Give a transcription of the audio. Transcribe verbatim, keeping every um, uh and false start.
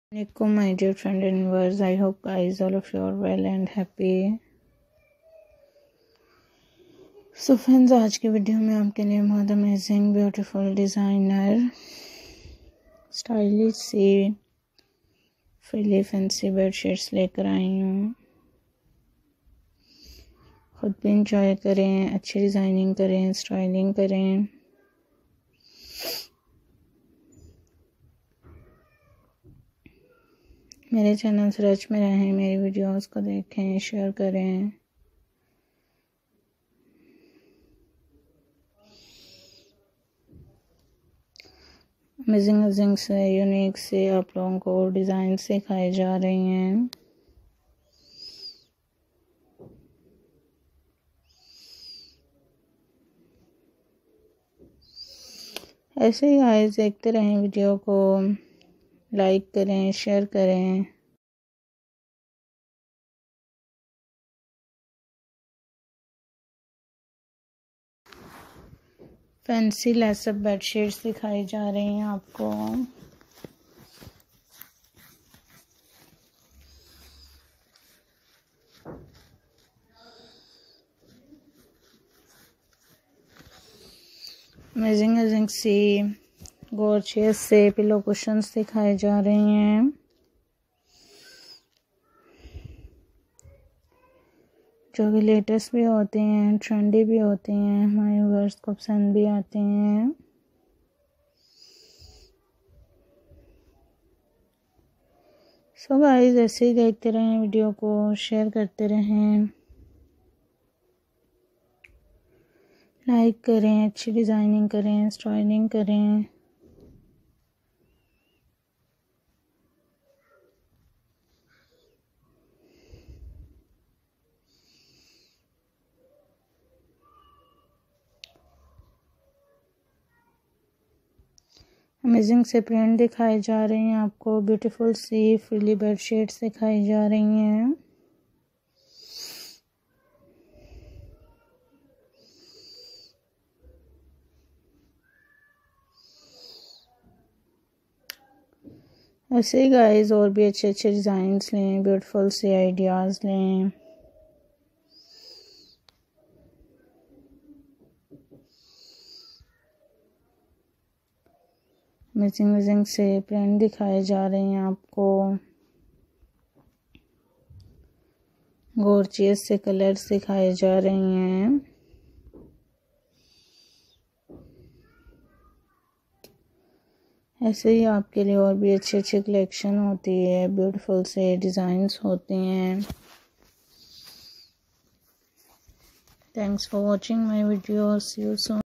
Assalamualaikum my dear friend and viewers. I hope guys all of you are well and happy. So friends, आज की video में आपके लिए बहुत amazing beautiful designer stylish सी frilly fancy bedsheets लेकर आई हूँ। खुद भी इंजॉय करें, अच्छी डिज़ाइनिंग करें, स्टाइलिंग करें। मेरे चैनल सर्च में रहें, मेरी वीडियोस को देखें, शेयर करें। अमेजिंग अमेजिंग से यूनिक से आप लोगों को डिज़ाइन सिखाए जा रही हैं। ऐसे ही गाइस देखते रहें, वीडियो को लाइक करें, शेयर करें। फैंसी लेसअप बेडशीट्स दिखाई जा रही हैं आपको। अमेजिंग अमेजिंग सी गॉर्जियस से पिलो कुशन्स दिखाई जा रही हैं, जो कि लेटेस्ट भी होती हैं, ट्रेंडी भी होती हैं, हमारे व्यूअर्स को पसंद भी आती हैं। सो गाइस ऐसे ही देखते रहें, वीडियो को शेयर करते रहें, लाइक करें, अच्छी डिज़ाइनिंग करें, स्टाइलिंग करें। अमेजिंग से प्रिंट दिखाई जा रही हैं आपको, ब्यूटीफुल सी फ्रिली बेडशीट्स दिखाई जा रही हैं। ऐसे ही गाइस और भी अच्छे अच्छे डिज़ाइंस लें, ब्यूटीफुल से आइडियाज़ लें। अमेजिंग अमेजिंग से प्रिंट दिखाए जा रहे हैं आपको, गॉर्जियस से कलर्स दिखाए जा रही हैं। ऐसे ही आपके लिए और भी अच्छे अच्छे कलेक्शन होती है, ब्यूटीफुल से डिज़ाइंस होते हैं। Thanks for watching my video, see you soon.